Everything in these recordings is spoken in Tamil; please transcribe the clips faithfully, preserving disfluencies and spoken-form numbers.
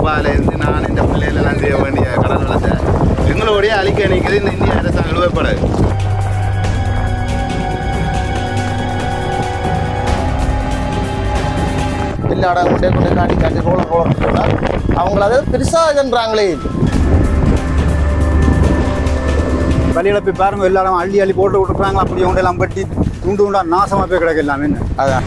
அப்பாலேருந்து நான் இந்த பிள்ளைகளெல்லாம் செய்ய வேண்டிய கடல் வளத்தை எங்களுடைய அழிக்க நிற்கிறது இந்த இந்திய அரசாங்கம் எழுதப்படாது. எல்லா இடம் கொண்டே கொண்டே காட்டி காட்டி ரோல ரோல போனால் அவங்கள அதை பெருசாகன்றாங்களே. வழியில் போய் பாருங்க, எல்லா இடம் அள்ளி அள்ளி போட்டு விட்டுறாங்க. அப்படி அவங்க எல்லாம் பட்டி துண்டு உண்டா நாசமாக போய் கிடக்கு எல்லாமே. அதான்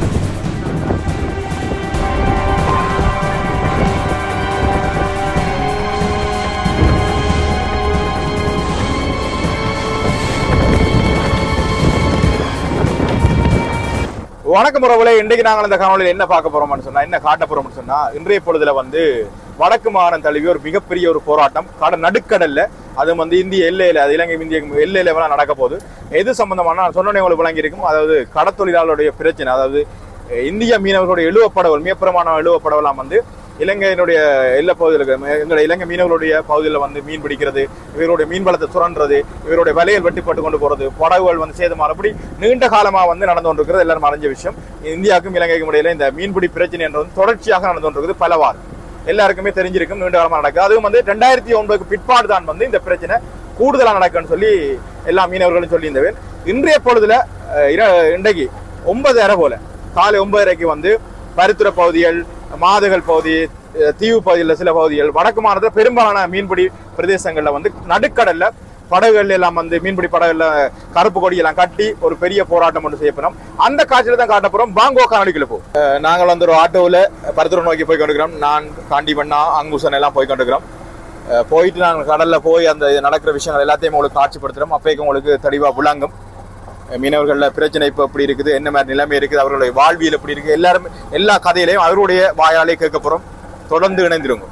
வணக்கம் உறவுகளே, இன்றைக்கு நாங்கள் இந்த காணொலியில் என்ன பார்க்க போறோம்னு சொன்னா, என்ன காட்ட போறோம்னு சொன்னா, இன்றைய பொழுதுல வந்து வடக்கு மாகாணம் தழுவி ஒரு மிகப்பெரிய ஒரு போராட்டம் கடல் நடுக்கடல்ல, அது வந்து இந்திய எல்லையில, அது இலங்கை இந்திய எல்லையில வேணா நடக்க போகுது. எது சம்பந்தமான நான் சொன்னோன்னே உங்களுக்கு விளங்கி இருக்கும். அதாவது கடத்தொழிலாளருடைய பிரச்சனை, அதாவது இந்திய மீனவர்களுடைய எழுவப்படவல், மிகப்பிரமாண எழுவப்படவெல்லாம் வந்து இலங்கையினுடைய எல்லா பகுதியில், எங்களுடைய இலங்கை மீனவர்களுடைய பகுதியில் வந்து மீன் பிடிக்கிறது, இவருடைய மீன் வளத்தை சுரண்டுறது, இவருடைய வலையில் வெட்டிப்பட்டு கொண்டு போறது, படகுகள் வந்து சேதமாக, அப்படி நீண்ட காலமாக வந்து நடந்து கொண்டிருக்கிறது. எல்லாரும் அறிஞ்ச விஷயம். இந்தியாவுக்கும் இலங்கைக்கும் இடையில இந்த மீன்பிடி பிரச்சனை என்றது தொடர்ச்சியாக நடந்து கொண்டிருக்கிறது. பலவாறு எல்லாருக்குமே தெரிஞ்சிருக்கும், நீண்ட காலமாக நடக்குது. அதுவும் வந்து ரெண்டாயிரத்தி ஒன்பதுக்கு பிற்பாடு தான் வந்து இந்த பிரச்சனை கூடுதலாக நடக்குன்னு சொல்லி எல்லா மீனவர்களும் சொல்லி இருந்தவர். இன்றைய பொழுதுல இன்றைக்கு ஒன்பதரை போல காலை ஒன்பதரைக்கு வந்து பருத்துறை பகுதிகள், மாதுகள் பகுதி, தீவு பகுதியில் சில பகுதிகள், வடக்கு மாநிலத்தில் பெரும்பாலான மீன்பிடி பிரதேசங்கள்ல வந்து நடுக்கடல்ல படகுகள் எல்லாம் வந்து மீன்பிடி படகுல கருப்பு கொடி எல்லாம் கட்டி ஒரு பெரிய போராட்டம் ஒன்று செய்யப்படும். அந்த காட்சியில தான் காட்ட போறோம். பாங்கோ காணொலிக்குள்ள போ. நாங்கள் வந்து ஒரு ஆட்டோவில் பருத்துறை நோக்கி போய் கொண்டிருக்கிறோம். நான் காண்டி பண்ணா அங்குசன் எல்லாம் போய் கொண்டிருக்கிறோம். போயிட்டு நாங்கள் கடல்ல போய் அந்த நடக்கிற விஷயங்கள் எல்லாத்தையும் உங்களுக்கு காட்சிப்படுத்துறோம். அப்போக்கு உங்களுக்கு தெளிவா விளங்கும். மீனவர்கள பிரச்சனை இப்போ எப்படி இருக்குது, என்ன மாதிரி நிலைமை இருக்குது, அவர்களுடைய வாழ்வியல் எப்படி இருக்குது, எல்லாரும் எல்லா கதையிலையும் அவருடைய வாயாலே கேட்க போறோம். தொடர்ந்து இணைந்திருங்க.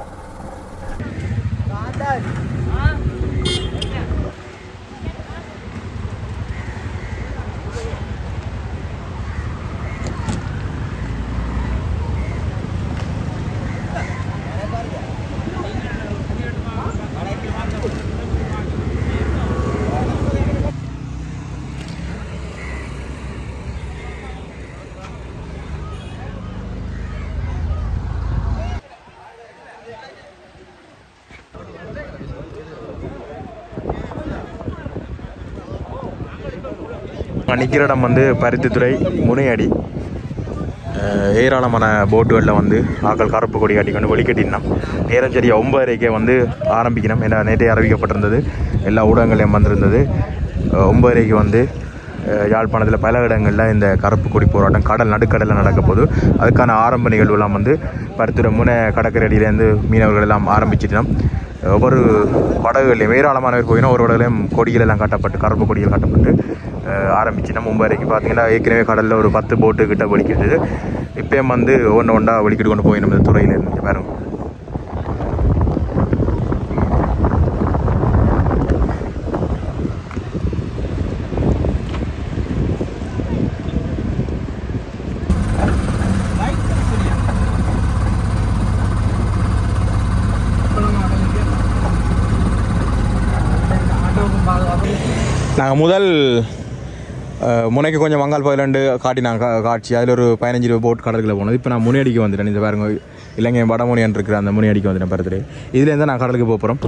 நிற்கிற இடம் வந்து பருத்தித்துறை முனையடி. ஏராளமான போட்டுகளில் வந்து ஆக்கள் கருப்பு கொடி காட்டிக்கொண்டு வெளிக்கட்டினோம். நேரம் சரியா ஒன்பதரைக்கே வந்து ஆரம்பிக்கணும். ஏன்னா நேற்றே அறிவிக்கப்பட்டிருந்தது, எல்லா ஊடகங்களையும் வந்திருந்தது. ஒன்பதரைக்கு வந்து யாழ்ப்பாணத்தில் பல இடங்களில் இந்த கருப்பு கொடி போராட்டம் கடல் நடுக்கடலில் நடக்க போது. அதுக்கான ஆரம்ப நிகழ்வுலாம் வந்து பருத்துறை முனை கடற்கரையிலேருந்து மீனவர்கள் எல்லாம் ஆரம்பிச்சிட்டோம். ஒவ்வொரு படகுகளையும் ஏராளமானவர் போயினா ஒரு படகுலையும் கொடிகள் எல்லாம் காட்டப்பட்டு, கருப்பு கொடிகள் காட்டப்பட்டு ஆரம்பிச்சுன்னா மும்பைக்கு பார்த்தீங்கன்னா ஏற்கனவே கடலில் ஒரு பத்து போட்டு கிட்ட வெளிக்கிட்டு, இப்போயும் வந்து ஒன்று ஒன்றா வெளிக்கிட்டு கொண்டு போய் நம்ம துறையில் இருந்து பாருங்க. நாங்கள் முதல் முனைக்கு கொஞ்சம் மங்கால் பயிலண்டு காட்டினாங்க காட்சி. அதில் ஒரு பதினஞ்சு ரூபா போட் கடலுக்குள்ள போனது. இப்போ நான் முனையடிக்கு வந்துட்டேன். இந்த பாருங்க, இலங்கை வடமுனையன் இருக்கிற அந்த முனையடிக்கு வந்துட்டேன் பருத்துறை. இதுலேருந்து நான் கடலுக்கு போக போகிறோம்.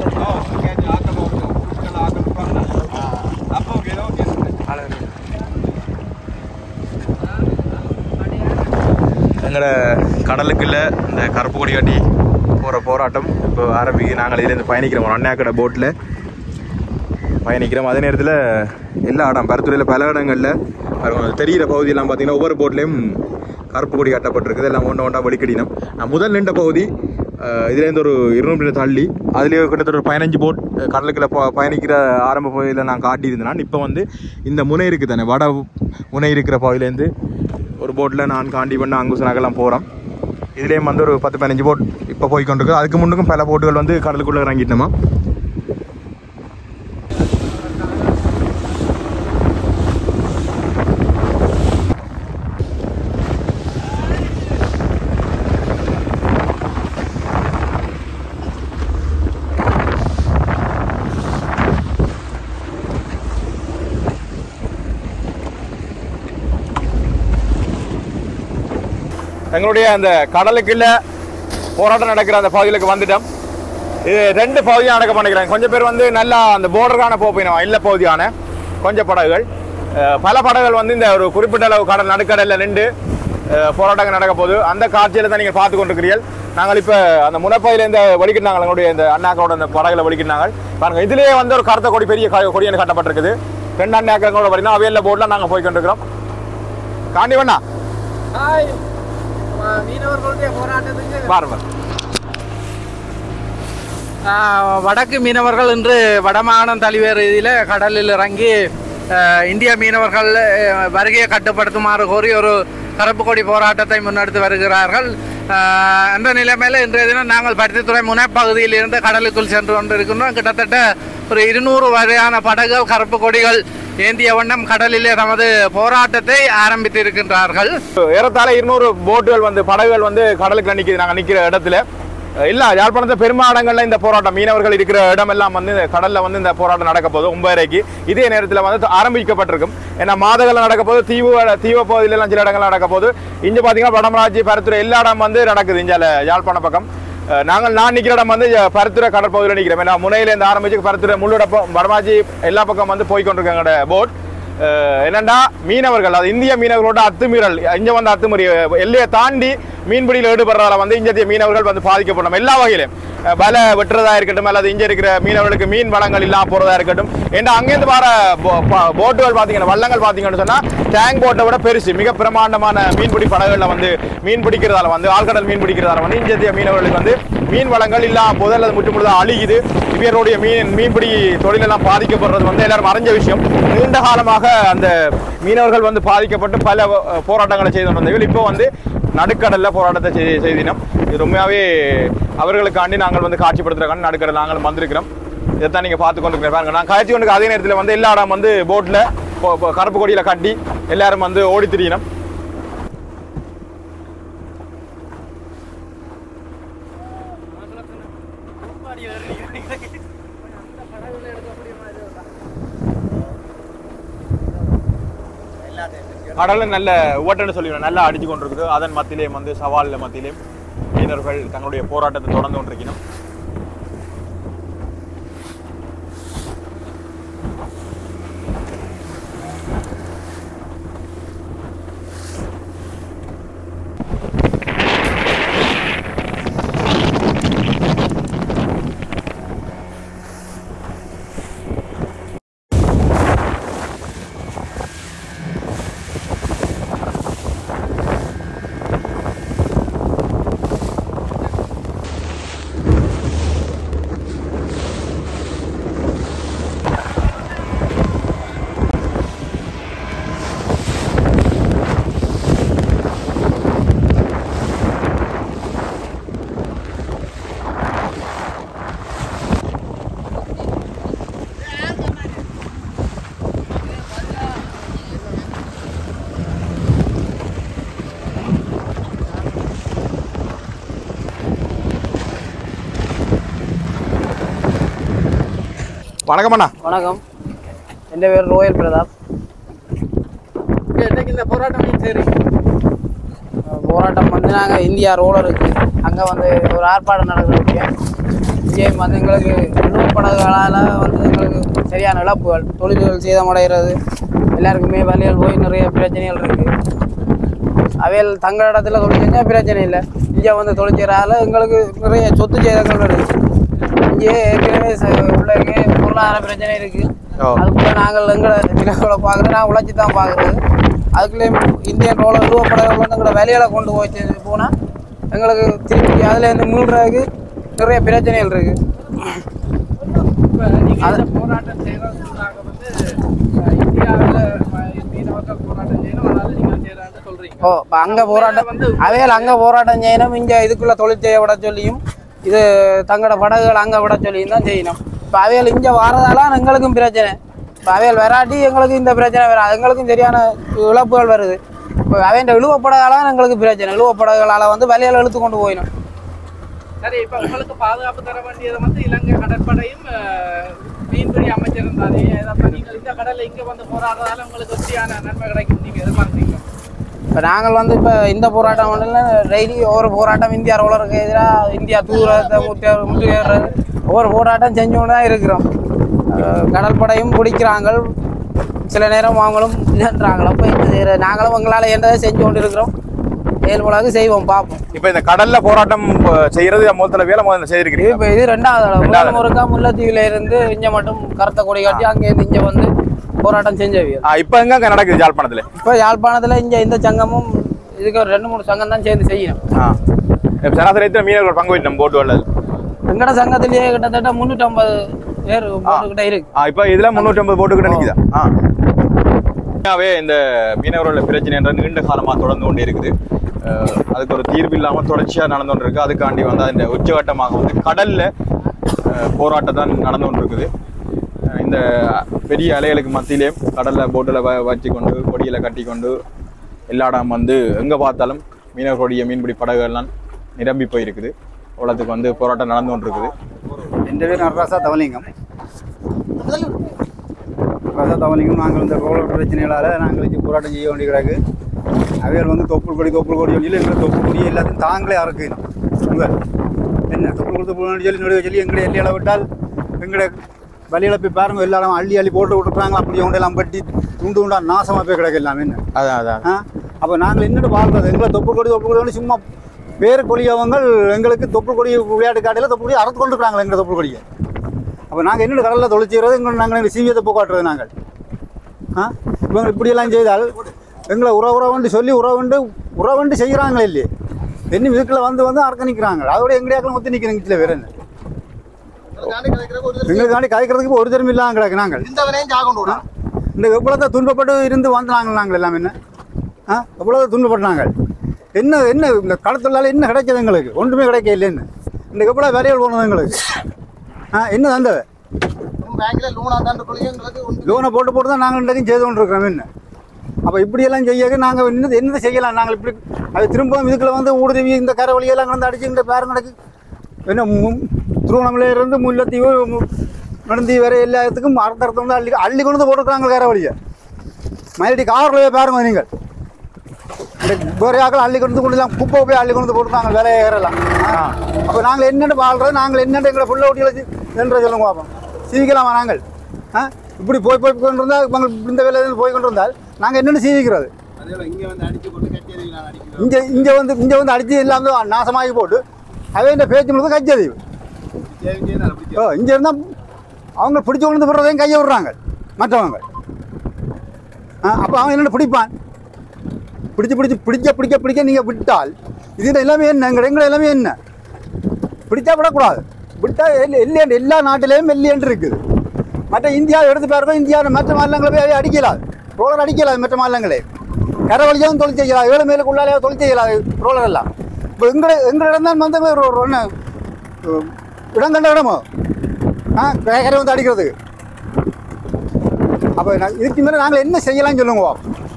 எங்களோட கடலுக்குள்ள இந்த கருப்பு கொடி காட்டி போகிற போராட்டம் இப்போ ஆரம்பிக்கு. நாங்கள் இதுலேருந்து பயணிக்கிறோம், அண்ணாக்கடை போட்டில் பயணிக்கிறோம். அதே நேரத்தில் எல்லா இடம் பருத்துறையில் பல இடங்களில் தெரிகிற பகுதியெல்லாம் பார்த்தீங்கன்னா ஒவ்வொரு போட்லேயும் கருப்பு கொடி கட்டப்பட்டிருக்குது. எல்லாம் ஒன்றா ஒன்றா வெளிக்கடினோம். நான் முதல் நின்ற பகுதி இதுலேருந்து ஒரு இருநூறு மீட்டர் தள்ளி, அதுலேயே கிட்டத்தட்ட ஒரு பதினஞ்சு போட் கடலுக்குள்ள பயணிக்கிற ஆரம்ப பகுதியில் நான் காட்டியிருந்தேன். இப்போ வந்து இந்த முனை இருக்குது தானே, வட முனை இருக்கிற பகுதியிலேருந்து ஒரு போட்டில் நான் காண்டி பண்ண அங்குசனாக்கெல்லாம் போகிறோம். இதுலேயும் வந்து ஒரு பத்து பதினஞ்சு போட் இப்போ போய்கொண்டிருக்கு. அதுக்கு முன்னுக்கும் பல போட்டுகள் வந்து கடலுக்குள்ளே இறங்கிட்டோமா. எங்களுடைய அந்த கடலுக்குள்ள போராட்டம் நடக்கிற அந்த பகுதிகளுக்கு வந்துட்டோம். இது ரெண்டு பகுதியாக நடக்க பண்ணிக்கிறாங்க. கொஞ்சம் பேர் வந்து நல்லா அந்த போர்டருக்கான போப்பினோம் இல்ல பகுதியான கொஞ்சம் படகுகள், பல படகுகள் வந்து இந்த ஒரு குறிப்பிட்ட அளவு கடல் நடுக்கடலில் நின்று போராட்டங்கள் நடக்க போகுது. அந்த காட்சியில் தான் நீங்கள் பார்த்து கொண்டிருக்கிறீர்கள். நாங்கள் இப்போ அந்த முனப்பையில் இந்த வலிக்கிட்டாங்க, எங்களுடைய இந்த அண்ணாக்களோட அந்த படகுல வலிக்கிட்டாங்க பாருங்க. இதுலேயே வந்து ஒரு கருத்த கொடி பெரிய கொடியன்னு கட்டப்பட்டிருக்குது. ரெண்டு அண்ணாக்களோட பார்த்தீங்கன்னா அவையில் போர்டில் நாங்கள் போய் கொண்டிருக்கிறோம். காண்டி வேணா பாருங்க. வடக்கு மீனவர்கள் இன்று வடமாகாணம் தழுவிய ரீதியில் கடலில் இறங்கி இந்திய மீனவர்கள் வருகையை கட்டுப்படுத்துமாறு கோரி ஒரு கருப்பு கொடி போராட்டத்தை முன்னெடுத்து வருகிறார்கள். அந்த நிலைமையில் இன்றைய தினம் நாங்கள் பருத்தித்துறை முனைப்பகுதியில் இருந்து கடலுக்குள் சென்று கொண்டு இருக்கின்றோம். கிட்டத்தட்ட ஒரு இருநூறு வகையான படகுகள் கருப்பு கொடிகள் ஏந்திய வண்ணம் கடலிலே தமது போராட்டத்தை ஆரம்பித்து இருக்கின்றார்கள். ஏறத்தாழ இருநூறு போட்டுகள் வந்து படகுகள் வந்து கடலுக்கு நிற்கிது. நாங்கள் நிற்கிற இடத்துல இல்ல யாழ்ப்பாணத்தை பெருமாடங்கள்ல இந்த போராட்டம் மீனவர்கள் இருக்கிற இடம் எல்லாம் வந்து கடல்ல வந்து இந்த போராட்டம் நடக்க போது ஒன்பதரைக்கு இதே நேரத்தில் வந்து ஆரம்பிக்கப்பட்டிருக்கும். ஏன்னா மாதங்கள் நடக்க போது தீவு தீவு பகுதியில எல்லாம் சில இடங்கள் நடக்க போது இங்க பாத்தீங்கன்னா வடமராட்சி பருத்துறை எல்லா இடம் வந்து நடக்குது. இஞ்சால யாழ்ப்பாண பக்கம் நாங்கள் நான் நிற்கிற இடம் வந்து பருத்துறை கடற்பகுதியில் நிற்கிறோம். ஏன்னா முனையில இருந்து ஆரம்பிச்சு பருத்துறை முள்ளோட வடமராட்சி எல்லா பக்கம் வந்து போய்கொண்டிருக்காங்க போட். என்னண்டா மீனவர்கள் அது இந்திய மீனவர்களோட அத்துமீறல் இங்க வந்து அத்துமீறி எல்லையை தாண்டி மீன்பிடியில் ஈடுபடுறதால வந்து இந்திய மீனவர்கள் வந்து பாதிக்கப்படும். எல்லா வகையிலும் பல வெட்டுறதா இருக்கட்டும் அல்லது இங்க இருக்கிற மீனவர்களுக்கு மீன் வளங்கள் இல்லாம போறதா இருக்கட்டும். ஏன்னா அங்கேருந்து வர போட்டுகள் பாத்தீங்கன்னா வள்ளங்கள் பாத்தீங்கன்னு சொன்னா டேங்க் போட்டை விட பெருசு மிக பிரமாண்டமான மீன்பிடி படகுகள்ல வந்து மீன் பிடிக்கிறதால வந்து ஆழ்கடல் மீன் பிடிக்கிறதால வந்து இந்திய மீனவர்களுக்கு வந்து மீன் வளங்கள் இல்லாம போது அல்லது முற்று முழுதாக அழியுது. இவருடைய மீன் மீன்பிடி தொழிலெல்லாம் பாதிக்கப்படுறது வந்து எல்லாரும் அறிஞ்ச விஷயம். நீண்ட காலமாக அந்த மீனவர்கள் வந்து பாதிக்கப்பட்டு பல போராட்டங்களை செய்து வந்தவர்கள் இப்போ வந்து நடுக்கடல்ல போராட்டத்தை செய்தினோம். இது ரொம்பவே அவர்களுக்காண்டி நாங்கள் வந்து காட்சிப்படுத்துறதுக்காண்டி நடுக்கடல் நாங்கள் வந்திருக்கிறோம். இதைத்தான் நீங்க பார்த்து கொண்டு பாருங்க. நான் காட்சி கொண்டு அதே நேரத்தில் வந்து எல்லா இடம் வந்து போட்ல கருப்பு கொடியில கட்டி எல்லாரும் வந்து ஓடி திரியணும். கடலும் நல்ல ஓட்டன்னு சொல்லி நல்லா அடிச்சு கொண்டிருக்குது. அதன் மத்தியிலேயும் வந்து சவாலில் மத்தியிலேயும் மீனவர்கள் தங்களுடைய போராட்டத்தை தொடர்ந்து கொண்டிருக்கணும். வணக்கம் அண்ணா. வணக்கம், என் பேர் ரோயல் பிரதாப். இந்த போராட்டம் சரி போராட்டம் வந்து நாங்கள் இந்தியா ரோலருக்கு அங்கே வந்து ஒரு ஆர்ப்பாட்டம் நடக்கிறதுக்கு இங்கே வந்து எங்களுக்கு உள்ளூர் படகுகளால் வந்து எங்களுக்கு சரியான இழப்புகள், தொழில்கள் சேதமடைகிறது, எல்லாருக்குமே வழிகள் போய் நிறைய பிரச்சனைகள் இருக்குது. அவையில் தங்கள் இடத்துல தொழில் செஞ்சால் பிரச்சனை இல்லை. இங்கே வந்து தொழில் செய்கிறதால எங்களுக்கு நிறைய சொத்து சேதங்கள் இருக்குது. இங்கே ஏற்கனவே உள்ளே பொருளாதார பிரச்சனை இருக்குது. அதுக்குள்ளே நாங்கள் எங்களை நிலங்களை பார்க்குறது நான் உழைச்சி தான் பார்க்குறது. அதுக்குள்ளேயும் இந்தியன் ரோலர் ரூபப்படங்கள் வந்து எங்களை வேலைகளை கொண்டு போய் போனால் எங்களுக்கு திருப்பி அதில் இருந்து மீள்றதுக்கு நிறைய பிரச்சனைகள் இருக்குது. அது போராட்டம் செய்கிறதுக்காக வந்து இந்தியாவில் மீனவர்கள் போராட்டம் செய்யணும், அதனால நீங்கள் செய்யறான்னு சொல்கிறீங்க. ஓ, இப்போ அங்கே போராட்டம் வந்து அவையில் அங்கே போராட்டம் செய்யணும், இங்கே இதுக்குள்ளே தொழில் செய்ய விட சொல்லியும் இது தங்களோட படகுகள் அங்கே விட சொல்லியும் தான் செய்யணும். இப்போ அவையில் இங்கே வரதால எங்களுக்கும் பிரச்சனை. இப்போ அவையில் வராட்டி எங்களுக்கு இந்த பிரச்சனை வராது, எங்களுக்கும் சரியான இழப்புகள் வருது. இப்போ அவையின் இழுவப்படகால எங்களுக்கு பிரச்சனை, இழுவப்படகளால் வந்து வலையில் இழுத்து கொண்டு போயிடும். சரி, இப்போ உங்களுக்கு பாதுகாப்பு தர வேண்டியதை வந்து இலங்கை கடற்படையும் மீன்பிடி அமைச்சர் இருந்தாரு. நீங்கள் இந்த கடலில் இங்கே வந்து போராடுறதால உங்களுக்கு எப்படியான நன்மை கிடைக்கும் நீங்கள் எதிர்பார்க்குறீங்க? இப்போ நாங்கள் வந்து இப்போ இந்த போராட்டம் வந்து டெய்லி ஒவ்வொரு போராட்டம் இந்தியா ரோலருக்கு எதிராக இந்தியா தூரத்தை முட்டு முட்டுகிறது ஒவ்வொரு போராட்டம் செஞ்சோன்னு தான் இருக்கிறோம். கடற்படையும் பிடிக்கிறாங்க, சில நேரம் அவங்களும் இல்லைன்றாங்களோ. அப்போ இந்த நாங்களும் எங்களால் என்னதை செஞ்சு கொண்டு இருக்கிறோம், செயல்படாது செய்வோம் பார்ப்போம். இப்போ இந்த கடல்ல போராட்டம் செய்யறது முதல்ல வேலை முதல்ல செய்திருக்கிறீங்க. இப்போ இது ரெண்டாவது முருக்கா முல்லைத்தீவுல இருந்து இங்கே மட்டும் கருத்தை கொடி காட்டி அங்கேருந்து இங்கே வந்து போராட்டம் செஞ்சவியல். இப்போ எங்க நடக்குது யாழ்ப்பாணத்துல? இப்போ யாழ்ப்பாணத்தில் இங்கே இந்த சங்கமும் இதுக்கு ஒரு ரெண்டு மூணு சங்கம் தான் சேர்ந்து செய்யணும். சராசரி மீனவர்கள் பங்கு வைக்கணும் போட்டு வரல. எங்கட சங்கத்திலேயே கிட்டத்தட்ட முன்னூற்றி ஐம்பது பேர் போட்டுக்கிட்ட இருக்கு. இப்போ இதுல முன்னூற்றி ஐம்பது போட்டுக்கிட்ட நிற்குதா? ஆ இந்த மீனவர்கள் பிரச்சனை நீண்ட காலமாக தொடர்ந்து கொண்டே இருக்குது. அதுக்கு ஒரு தீர்வு இல்லாமல் தொடர்ச்சியாக நடந்து கொண்டு இருக்கு. அதுக்காண்டி வந்து அந்த உச்சகட்டமாக வந்து கடல்ல போராட்டம் தான் நடந்து கொண்டு இருக்குது. இந்த பெரிய அலைகளுக்கு மத்தியிலே கடல்ல போட்டில் வ வச்சு கொண்டு கொடியில கட்டி கொண்டு எல்லா இடம் வந்து எங்கே பார்த்தாலும் மீனவர்களுடைய மீன்பிடி படகுகள்லாம் நிரம்பி போயிருக்குது. உலகத்துக்கு வந்து போராட்டம் நடந்து கொண்டு இருக்குது. என் பேர் நடராசா தவலிங்கம். நடராசா தவலிங்கம். நாங்கள் இந்த ரோலர் பிரச்சனைகளால் நாங்கள் வச்சு போராட்டம் செய்ய வேண்டிய கிடக்கு. அவைகள் வந்து தொப்புள் கொடி தொப்புள் கொடி சொல்லி எங்களை தொப்புள் கொடி எல்லாத்தையும் தாங்களே அறுக்கணும். உங்கள் என்ன தொப்புள் கொடி தொப்புள் கொடி சொல்லி நடுவே சொல்லி எங்களை எல்லையில விட்டால் எங்களை வழியில் போய் பாருங்க எல்லாரும் அள்ளி அள்ளி போட்டு விட்டுருக்காங்க. அப்படி ஒன்றெல்லாம் பட்டி துண்டு உண்டா நாசமாக போய் கிடக்கு எல்லாமே. என்ன அதான் அதான் ஆ அப்போ நாங்கள் என்னென்னு வாழ்றது? எங்களை தொப்புள் கொடி தொப்புள் கொடி சும்மா பேர் கொடியவங்க எங்களுக்கு தொப்புள் கொடி விளையாட்டு காட்டியில் தொப்புள் கொடி அறுத்து கொண்டு இருக்காங்களே எங்களை தொப்புள் கொடியை. அப்போ நாங்கள் என்னென்ன கடலில் தொழிற்செய்கிறது எங்களை நாங்கள் எங்கள் சீவியத்தை போக்காட்டுறது நாங்கள். ஆ இவங்க இப்படியெல்லாம் செய்தால் எங்களை உறவு உறவுண்டு சொல்லி உறவுண்டு உறவுண்டு செய்கிறாங்களே இல்லையே. என்ன இதுக்குள்ள வந்து வந்து அறக்க நிற்கிறாங்க. அதோட எங்கடையாக்களும் ஒத்து நிற்கிறேங்க. இதில் வேற என்ன எங்களுக்காண்டி கதைக்கிறதுக்கு ஒரு திறமை இல்லாமல் கிடக்கு. நாங்கள் இந்த எவ்வளோ துன்பப்பட்டு இருந்து வந்தாங்க நாங்கள் எல்லாம். என்ன ஆ எவ்வளோ துன்பப்பட்டாங்க. என்ன என்ன இந்த கடத்தொழிலால் என்ன கிடைச்சது எங்களுக்கு? ஒன்றுமே கிடைக்க இல்லைன்னு இந்த எவ்வளோ வேலைகள் போனது எங்களுக்கு. ஆ என்ன தந்தவை லோனை போட்டு போட்டு தான் நாங்கள் இன்றைக்கும் செய்து கொண்டு இருக்கிறோம். என்ன அப்போ இப்படியெல்லாம் செய்ய நாங்கள் என்ன என்ன செய்யலாம்? நாங்கள் இப்படி அது திரும்பவும் இதுக்குள்ள வந்து ஊடுதவி இந்த கரை வழியெல்லாம் வந்து அடிச்சு இந்த பேரங்கடக்கு என்ன திருவண்ணாமலையிலிருந்து முல்லைத்தீவு நடந்தி வர எல்லாத்துக்கும் அர்த்தத்தை வந்து அள்ளி அள்ளி கொண்டு வந்து போட்டுருக்காங்க கரை வழியை. மறுபடி காரில் பாருங்க நீங்கள் இந்த வேறு ஆக்கள் அள்ளி கொண்டு கொண்டுலாம் குப்பை போய் அள்ளி கொண்டு போட்டுருக்காங்க வேலையை ஏறலாம். அப்போ நாங்கள் என்னென்னு வாழ்றது? நாங்கள் என்னென்ன எங்களை புள்ள ஊட்டியில் என்ற சொல்லுங்க பார்ப்போம். சீவிக்கலாமா நாங்கள்? ஆ இப்படி போய் போய் கொண்டு இருந்தால் இந்த வேலையில் போய் கொண்டு இருந்தால் நாங்கள் என்னென்ன சீவிக்கிறது? இங்கே இங்கே வந்து இங்கே வந்து அடித்து எல்லாம் நாசமாகி போட்டு அதே இந்த பேச்சு முழுக்க கச்சதீவு. ஓ இங்கே இருந்தால் அவங்க பிடிச்சி கொண்டு போடுறதையும் கையை விடுறாங்க மற்றவங்க. ஆ அப்போ அவன் என்னென்ன பிடிப்பான்? பிடிச்சி பிடிச்சி பிடிக்க பிடிக்க பிடிக்க நீங்கள் விட்டால் இது எல்லாமே என்ன எங்கள் எங்களை எல்லாமே என்ன பிடிச்சா விடக்கூடாது. விட்டா எல்லையண்டு எல்லா நாட்டிலையும் எல்லையண்டு இருக்குது. மற்ற இந்தியாவை எடுத்து பாருங்க. இந்தியா மற்ற மாநிலங்களை போய் அடிக்கலாது. ரோலர் அடிக்கலாது. மற்ற மாநிலங்களே கரை வழியாகவும் தொழில் செய்யலாம். ஏழு மேலுக்குள்ளாலே தொழில் செய்யலாது ரோலர் எல்லாம். இப்போ எங்களை எங்களிடம் தான் வந்து ஒன்று இடம் கண்ட இடமோ ஆ கரை வந்து அடிக்கிறதுக்கு. அப்போ இதுக்கு மேலே நாங்கள் என்ன செய்யலாம்னு சொல்லுங்க.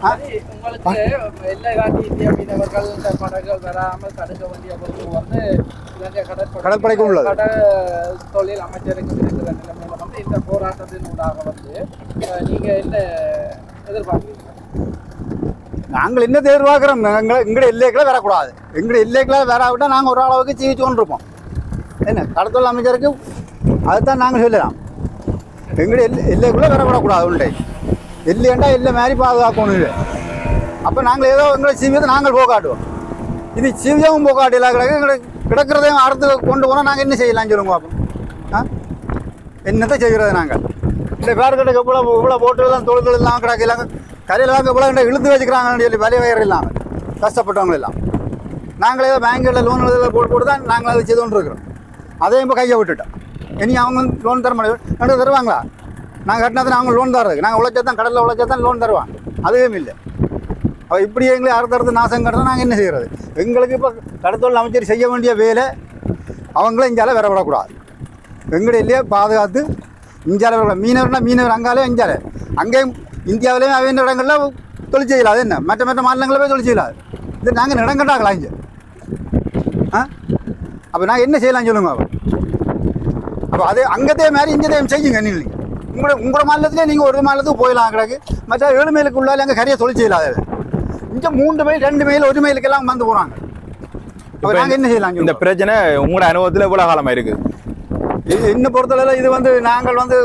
கடற்படைக்கு உள்ளது தொழில் அமைச்சருக்கு இந்த போராட்டத்தின் ஊடாக வந்து நீங்க என்ன எதிர்பார்க்கிறீங்க? நாங்கள் என்ன எதிர்பார்க்குறோம்? எங்களை எங்களுடைய எல்லைகளை வரக்கூடாது. எங்களுடைய எல்லைகளை வராவிட்டால் நாங்கள் ஒரு அளவுக்கு ஜீவிச்சு கொண்டு இருப்போம். என்ன கடற்தொழில் அமைச்சருக்கு அதுதான் நாங்கள் சொல்லலாம். எங்களுடைய எல்லை எல்லைக்குள்ளே வரக்கூடாது. உண்டை எல்லைண்டா எல்லை மாதிரி பாதுகாக்கணும். இது அப்போ நாங்கள் ஏதோ எங்களை சீவியத்தை நாங்கள் போக்காட்டுவோம். இது சீவியமும் போக்காட்டில கிடக்கு எங்களை கிடக்கிறதையும் அறுத்து கொண்டு போனால் நாங்கள் என்ன செய்யலாம்னு சொல்லுங்க பார்ப்போம். ஆ என்னத்தை செய்கிறது? நாங்கள் இந்த பேருக்கிட்ட இவ்வளோ இவ்வளோ போட்டு தான் தொழில்கள் இல்லாமல் கிடக்கலாங்க. கரையில் வாங்க இவ்வளோ கிட்ட இழுத்து வச்சுக்கிறாங்கன்னு சொல்லி விலை வயிறு இல்லாமல் கஷ்டப்பட்டவங்க எல்லாம். நாங்கள் ஏதோ பேங்கில் லோன் இதில் போட்டு போட்டு தான் நாங்கள் அதை செய்து கொண்டு இருக்கிறோம். அதையும் இப்போ கையை விட்டுட்டோம். இனி அவங்க லோன் தர மாட்டேன் ரெண்டு தருவாங்களா? நாங்கள் கட்டினது அவங்க லோன் தர்றதுக்கு நாங்கள் உழைச்சா தான் கடலில் உழைச்சா தான் லோன் தருவாங்க. அதுவும் இல்லை. அப்போ இப்படி எங்களை அடுத்தடுத்து நாசம் கட்டுறோம். நாங்கள் என்ன செய்கிறது? எங்களுக்கு இப்போ கடத்தொழில் அமைச்சர் செய்ய வேண்டிய வேலை அவங்கள இஞ்சால வரவிடக்கூடாது. எங்களுடைய இல்லையே பாதுகாத்து இஞ்சால வரக்கூடாது. மீனவர்னா மீனவர் அங்காலே இஞ்சால அங்கேயும் இந்தியாவிலேயும் அவங்க இடங்களில் தொழில் செய்யலாது. என்ன மற்ற மற்ற மாநிலங்களில் போய் தொழில் செய்யலாது. இது நாங்கள் இடம் கண்டாங்களா இங்கே? ஆ அப்போ நாங்கள் என்ன செய்யலாம்னு சொல்லுங்க. அப்போ அப்போ அதே அங்கத்தே மாதிரி இங்கேதே செய்யுங்க. நீங்கள் உங்களோட உங்களோட மாநிலத்திலே நீங்கள் ஒரு மாநிலத்துக்கு போயிடலாம் கிடக்கு. மற்ற ஏழு மேலுக்கு உள்ளாலே அங்கே கரையை தொழில் செய்யலாது. இங்கே மூன்று மைல் ரெண்டு மைல் ஒரு மைலுக்கெல்லாம் வந்து போகிறாங்க. இப்போ நாங்கள் என்ன செய்யலாம்? இந்த பிரச்சனை உங்களோட அனுபவத்தில் எவ்வளோ காலமாக இருக்குது? இது இன்னும் பொறுத்தளவில் இது வந்து நாங்கள் வந்து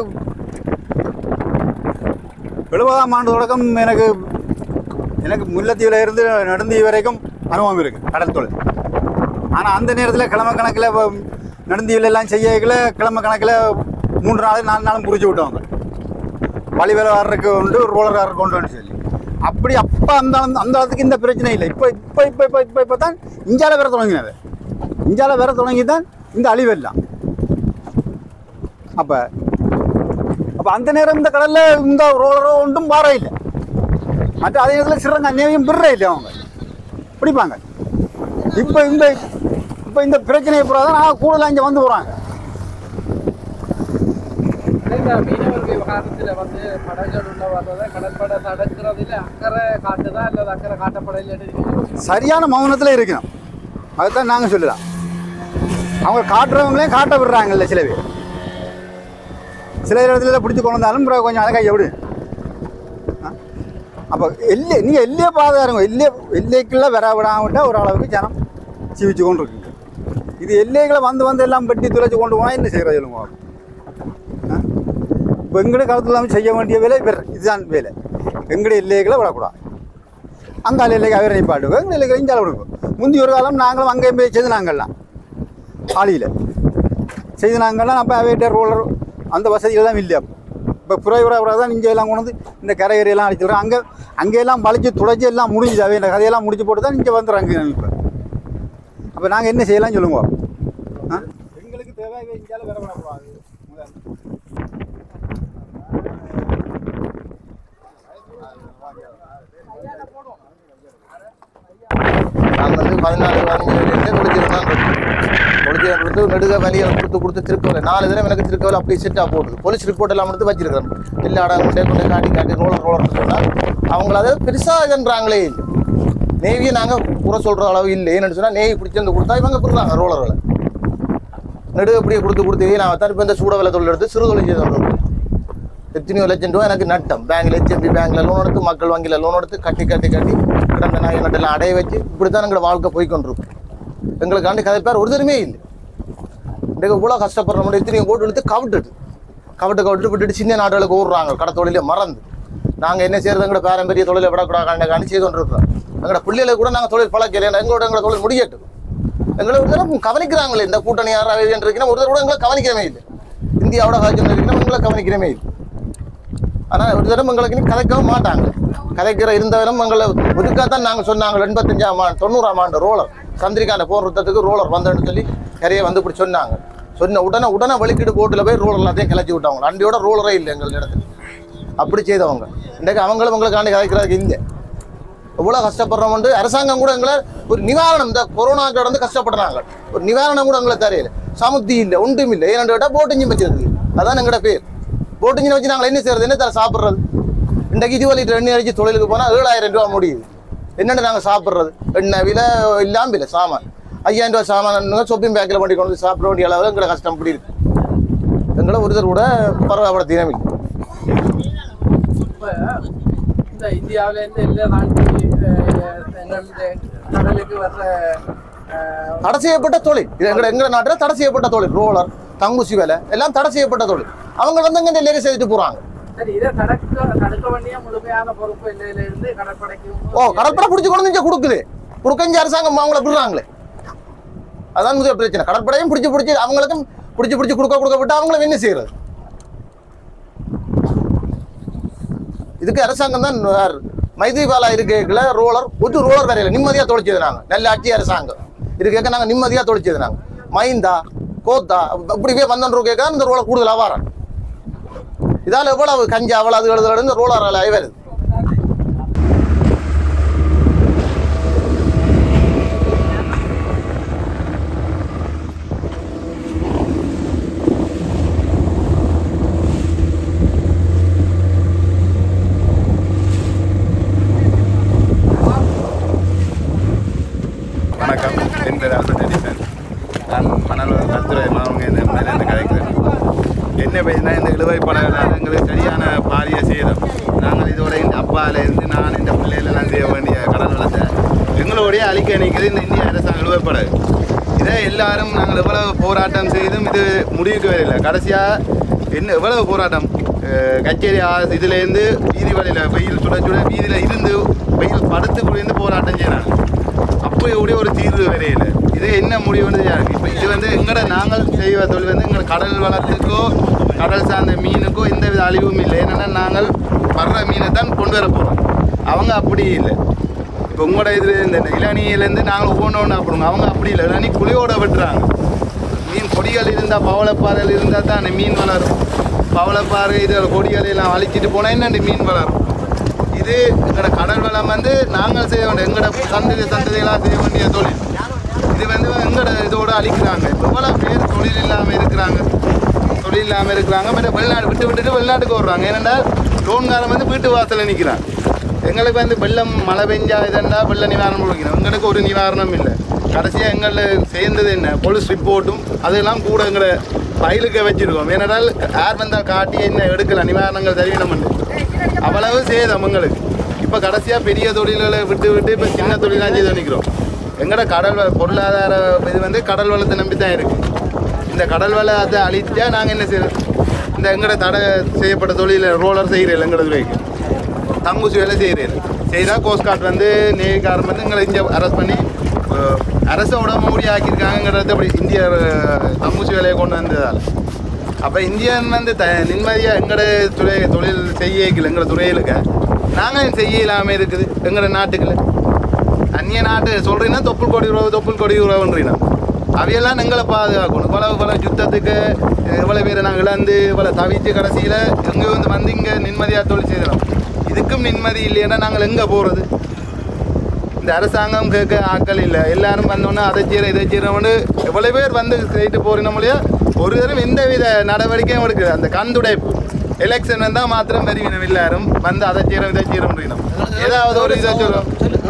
எழுபதாம் ஆண்டு தொடக்கம் எனக்கு எனக்கு முல்லைத்தீவில் இருந்து நெடுந்தீவு வரைக்கும் அனுபவம் இருக்குது கடல் தொழில். ஆனால் அந்த நேரத்தில் கிழமை கணக்கில் நெடுந்தீவில் எல்லாம் செய்யல கிழமை கணக்கில் மூன்று நாள் நாலு நாளும் புரிச்சு விட்டவங்க. வழி வேலை வர்றதுக்கு உண்டு, ரோலர் வர்றதுக்கு உண்டு சொல்லி அப்படி அப்போ அந்த அந்த இடத்துக்கு இந்த பிரச்சனை இல்லை. இப்போ இப்போ இப்போ இப்போ இப்போ இப்போ தான் இஞ்சால வேற தொடங்கினது. இஞ்சால வேற தொடங்கி தான் இந்த அழிவெல்லாம். அப்போ அப்போ அந்த நேரம் இந்த கடலில் இந்த ரோலரோ ஒன்றும் பாற இல்லை. மற்ற அதே நேரத்தில் சிறங்க அந்நியம் பிற இல்லை, அவங்க பிடிப்பாங்க. இப்போ இந்த இப்போ இந்த பிரச்சனையை பூரா தான் நான் கூடுதலாக இங்கே வந்து போகிறாங்க. மீனவர் விவகாரத்தில் வந்து படகுகள் உள்ள வர்றதை கடற்படை தடுக்கிறதுல அக்கறை காட்டுதா அல்லது அக்கறை காட்டப்படையில் சரியான மௌனத்தில் இருக்கணும். அதுதான் நாங்கள் சொல்லலாம். அவங்க காட்டுறவங்களையும் காட்ட விடுறாங்கல்ல சில பேர். சில இடத்துல பிடிச்சி கொண்டு வந்தாலும் கொஞ்சம் அதை கையை விடு. அப்போ எல்லை நீங்கள் எல்லையே பாதுகாருங்க. எல்லையே எல்லைக்குள்ளே வர விடாமட்டால் ஒரு அளவுக்கு ஜனம் ஜீவிச்சு கொண்டு இருக்குங்க. இது எல்லைகளை வந்து வந்து எல்லாம் பெட்டி துளைச்சி கொண்டு போனால் என்ன செய்கிற சொல்லுங்க. இப்போ எங்கடைய காலத்தில் இல்லாமல் செய்ய வேண்டிய வேலை வேறு இதுதான் வேலை. எங்கடைய எல்லைகளை விடக்கூடாது. அங்கால எல்லைக்கு அவரை நிப்பாட்டுவோம், எங்கள் எல்லைக்கு இஞ்சால விடுவோம். முந்தி ஒரு காலம் நாங்களும் அங்கேயும் போய் செய்து நாங்கள்லாம் ஆளியில் செய்து நாங்கள்லாம் அப்போ அவையிட்ட ரோலர் அந்த வசதிகள் தான் இல்லை. இப்போ புற புற தான் இங்கே எல்லாம் கொண்டு வந்து இந்த கரையறையெல்லாம் அடிச்சுடுறோம். அங்கே அங்கேயெல்லாம் பழிச்சு துடைச்சி எல்லாம் முடிஞ்சுது. அவை இந்த கதையெல்லாம் முடிச்சு போட்டு தான் இங்கே வந்துடுறாங்க. இப்போ அப்போ நாங்கள் என்ன செய்யலாம் சொல்லுவோம். ஆ எங்களுக்கு தேவை இங்கேயாலும் வேற விடக்கூடாது. நாங்கள் வந்து பதினாலு பதினஞ்சு குளிச்சிருந்தான் குளிச்சு கொடுத்து நெடுக வலியை கொடுத்து கொடுத்து திருக்கவலை நாலு தடவை எனக்கு திருக்கவலை அப்படி செட்டாக போடுது. போலீஸ் ரிப்போர்ட் எல்லாம் எடுத்து வச்சிருக்கிறேன். எல்லா இடம் கொண்டே கொண்டே காட்டி காட்டி ரோலர் ரோலர் சொன்னால் அவங்கள அதை பெருசாக இதுன்றாங்களே இல்லை. நேவியை நாங்கள் குறை சொல்கிற அளவு இல்லை. ஏன்னு சொன்னால் நேவி பிடிச்சி வந்து கொடுத்தா இவங்க கொடுக்குறாங்க ரோலர்களை நெடுக அப்படியே கொடுத்து கொடுத்து நான் தான் இப்போ இந்த சூட வேலை தொழில் எடுத்து சிறு தொழில் செய்து எத்தனையோ லட்சம் ரூபா எனக்கு நட்டம். பேங்க்ல ஹெச்எம்பி பேங்க்ல லோன் எடுத்து மக்கள் வங்கியில் லோன் எடுத்து கட்டி கட்டி கட்டி கிடந்த நாய் நட்டெல்லாம் அடைய வச்சு இப்படி தான் எங்களோட வாழ்க்கை போய்கொண்டிருக்கும். எங்களுக்காண்டி கதைப்பார் ஒருத்தருமே இல்லை. இன்றைக்கு இவ்வளோ கஷ்டப்படுற முடியும் இத்தனையும் போட்டு எடுத்து கவிட்டுட்டு கவிட்டு கவிட்டு விட்டுட்டு சின்ன நாடுகளுக்கு ஓடுறாங்க. கடை தொழிலே மறந்து நாங்கள் என்ன செய்யறது எங்களோட பாரம்பரிய தொழிலை விடக்கூடாது காண்டி செய்து கொண்டிருக்கிறோம். எங்களோட பிள்ளைகளை கூட நாங்கள் தொழில் பழக்கல. எங்களோட எங்களோட தொழில் முடியட்டும். எங்களை ஒரு தடவை கவனிக்கிறாங்களே இந்த கூட்டணி யாராவது இருக்கணும் ஒரு தடவை கூட எங்களை கவனிக்கிறமே இல்லை. இந்தியாவோட காய்ச்சல் இருக்கணும் எங்களை கவனிக்கிறமே இல்லை. ஆனால் ஒரு தடவை எங்களுக்கு கதைக்கவும் மாட்டாங்க. கதைக்கிற இருந்தவரும் எங்களை ஒதுக்காத்தான் நாங்கள் சொன்னாங்க. எண்பத்தஞ்சாம் ஆண்டு தொண்ணூறாம் ஆண்டு ரோலர் சந்திரிகாண்ட போர் யுத்தத்துக்கு ரோலர் வந்தேன்னு சொல்லி நிறைய வந்து இப்படி சொன்னாங்க. சொன்ன உடனே உடனே வலிக்கிட்டு போட்டில் போய் ரோலர் எல்லாத்தையும் கிளச்சி விட்டாங்க. அண்டியோட ரோலரே இல்லை எங்கள் இடத்துல. அப்படி செய்தவங்க இன்றைக்கு அவங்களும் எங்களுக்காண்டி கதைக்கிறதுக்கு இல்லை. எவ்வளோ கஷ்டப்படுறோம் வந்து அரசாங்கம் கூட எங்களை ஒரு நிவாரணம் இந்த கொரோனா கடந்து கஷ்டப்படுறாங்க. ஒரு நிவாரணம் கூட எங்களை தரையில சமுத்தி இல்லை ஒன்றும் இல்லை. ஏன்னு கேட்டால் போட்டிஞ்சும் வச்சிருக்கு. அதான் எங்களோட பேர். போட்டிஞ்சினை வச்சு நாங்கள் என்ன செய்யறது? என்ன தர சாப்பிட்றது? இன்றைக்கு இருபது லிட்டர் எண்ணெய் அடிச்சு தொழிலுக்கு போனால் ஏழாயிரம் ரூபா முடியுது. என்னென்ன நாங்கள் சாப்பிட்றது? எண்ணெய் விலை இல்லாமல் இல்லை. சாமான் ஐயாயிரம் ரூபா சாமான் ஷாப்பிங் பேக்கில் பண்ணி கொண்டு வந்து சாப்பிட வேண்டிய அளவு எங்களை கஷ்டம் இப்படி இருக்கு. எங்களை ஒருத்தர் கூட பரவாயில்ல தினமில்லை. இந்த இந்தியாவிலேருந்து எல்லா நாட்டுக்கு கடலுக்கு வர்ற தடை செய்யப்பட்ட தொழில் இது எங்களை எங்கள் நாட்டில் தடை செய்யப்பட்ட தொழில் ரோலர் தங்குசி வேலை எல்லாம் தடை செய்யப்பட்ட தொழில். அவங்க வந்து அங்கே எல்லையை செய்துட்டு போகிறாங்க. சரி, இதை தடுக்க தடுக்க வேண்டிய முழுமையான பொறுப்பு எல்லையிலிருந்து கடற்படைக்கு. ஓ கடற்படை பிடிச்சி கொண்டு வந்து கொடுக்குது. கொடுக்கஞ்சி அரசாங்கம் அவங்கள விடுறாங்களே. அதான் முதல் பிரச்சனை. கடற்படையும் பிடிச்சி பிடிச்சி அவங்களுக்கும் பிடிச்சி பிடிச்சி கொடுக்க கொடுக்க விட்டு அவங்களும் என்ன செய்யறது? இதுக்கு அரசாங்கம் தான் மைத்ரிபாலா இருக்கைக்குள்ள ரோலர் ஒரு ரோலர் வரையில நிம்மதியாக தொலைச்சது. நாங்கள் நல்ல ஆட்சி அரசாங்கம் இருக்க நாங்கள் நிம்மதியாக தொலைச்சது. நாங்கள் மைந்தா கோத்தா இப்படிவே வந்தோம் கேட்க இந்த ரோலர் கூடுதலாக வரோம். இதால் எவ்வளவு கஞ்சா அவ்வளோ அது எழுதுறது இந்த ரோலர் வருது. வணக்கம், என் பேர் ஆல்பர்ட் எடிசன். நான் மணல் கல்துறை மாவங்க இந்த மேலேருந்து கதைக்கிறேன். என்ன பேசினா இந்த இழுவை படகுனால எங்களுக்கு சரியான பாரிய சேதம். நாங்கள் இதோட இந்த அப்பாலேருந்து நான் இந்த பிள்ளைகளெல்லாம் செய்ய வேண்டிய கடல் வளத்தை எங்களோடைய அழிக்க நிற்கிறது இந்த இந்திய அரசாங்கம் இழுவை படகு. இதை எல்லாரும் நாங்கள் எவ்வளவு போராட்டம் செய்தும் இது முடிவுக்கு வரல. கடைசியாக என்ன எவ்வளவு போராட்டம் கச்சேரி இதுலேருந்து வீதி வழியில் வெயில் சுட சுட வீதியில் இருந்து வெயில் படுத்து குடிந்து போராட்டம் செய்யறாங்க. அப்போ எப்படியே ஒரு தீர்வு வரையில இது என்ன முடிவு வந்து இப்போ இது வந்து எங்களோட நாங்கள் செய்வ தொழில் வந்து எங்களை கடல் வளத்துக்கோ கடல் சார்ந்த மீனுக்கோ எந்த வித அழிவும் இல்லை. ஏன்னா நாங்கள் வர்ற மீனை தான் கொண்டு வர போகிறோம். அவங்க அப்படி இல்லை. இப்போ உங்களோட இது இந்த இளநியிலேருந்து நாங்கள் ஒவ்வொன்று ஒன்று அப்படிங்க. அவங்க அப்படி இல்லை. இளநீ குழியோட விட்டுறாங்க. மீன் கொடிகள் இருந்தால் பவளப்பாறைகள் இருந்தால் தான் அந்த மீன் வளரும். பவளப்பாறை இதில் கொடிகளை எல்லாம் அழிச்சிட்டு போனால் என்ன மீன் வளரும். இது எங்களோட கடல் வளம் வந்து நாங்கள் செய்ய வேண்டிய எங்களோட சந்ததி சந்ததிகளாக செய்ய வேண்டிய தொழில். இது வந்து எங்களோட இதோட அழிக்கிறாங்க. இப்போ எவ்வளோ பேர் தொழில் இல்லாமல் இருக்கிறாங்க தொழில் இல்லாமல் இருக்கிறாங்க பட் வெளிநாடு விட்டு விட்டுட்டு வெளிநாட்டுக்கு வர்றாங்க. ஏனென்றால் லோன்காரன் வந்து வீட்டு வாசலில் நிற்கிறான். எங்களுக்கு வந்து வெள்ளம் மழை பெஞ்சா இதெண்டா வெள்ள நிவாரணம் கொடுக்கணும். எங்களுக்கு ஒரு நிவாரணம் இல்லை. கடைசியாக எங்களில் சேர்ந்தது என்ன போலீஸ் ரிப்போர்ட்டும் அதெல்லாம் கூட எங்களை பயிலுக்க வச்சுருக்கோம். ஏனென்றால் யார் வந்தால் காட்டி என்ன எடுக்கலாம் நிவாரணங்கள் தெரிவிக்கணும். அவ்வளவு சேதம் எங்களுக்கு. இப்போ கடைசியாக பெரிய தொழில்களை விட்டு விட்டு இப்போ சின்ன தொழிலாக செய்து நிற்கிறோம். எங்களோட கடல் பொருளாதார இது வந்து கடல் வளத்தை நம்பி தான் இருக்குது. இந்த கடல் வளத்தை அழித்தா நாங்கள் என்ன செய்யறோம்? இந்த எங்களோட தடை செய்யப்பட்ட தொழில் ரோலர் செய்கிறீர்கள் எங்களோட துறைக்கு தங்கூசி வேலை செய்கிறீர்கள் செய்தால் கோஸ்ட்கார்ட் வந்து நேவிகாரன் வந்து எங்களை இங்கே அரெஸ்ட் பண்ணி அரசை உடம்பு மூடி ஆக்கியிருக்காங்கிறது அப்படி இந்திய தங்கூசி வேலையை கொண்டு வந்ததால். அப்போ இந்தியன் வந்து த நிம்மதியாக எங்களோட துறை தொழில் செய்யல எங்களோட துறையிலுக்க நாங்கள் செய்ய இல்லாமல் இருக்குது. எங்களோட நாட்டுக்குள்ள அந்நிய நாட்டு சொல்கிறீங்கன்னா தொப்புள் கொடி உறவு தொப்புள் கொடி உறவுன்றீங்கன்னா அவையெல்லாம் எங்களை பாதுகாக்கணும். இவ்வளோ இவ்வளோ யுத்தத்துக்கு இவ்வளோ பேரை நாங்கள் இழந்து இவ்வளோ தவிச்சு கடைசியில் எங்கே வந்து வந்து இங்கே நிம்மதியாக தொழில் செய்யலாம். இதுக்கும் நிம்மதி இல்லைன்னா நாங்கள் எங்கே போகிறது? இந்த அரசாங்கம் கேட்க ஆக்கள் இல்லை. எல்லாரும் வந்தோன்னே அதை செய்கிற இதை செய்கிறவனு எவ்வளோ பேர் வந்து செய்யிட்டு போகிறோம் இல்லையா? ஒரு தரம் எந்த வித நடவடிக்கையும் எடுக்குது. அந்த கந்துடைப்பு எலெக்ஷன் வந்தால் மாத்திரம் வருவினம் எல்லாரும் வந்து அதை செய்கிறோம் இதை செய்கிறோம். ஏதாவது ஒரு இதை சொல்கிறோம்